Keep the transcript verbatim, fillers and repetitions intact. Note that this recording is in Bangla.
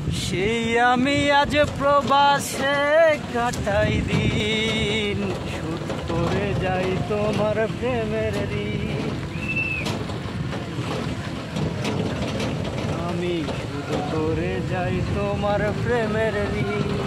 সেই আমি আজ প্রবাসে কাটাই দিন, শুধু করে যাই তোমার প্রেমের ঋণ। আমি শুধু করে যাই তোমার প্রেমের ঋণ।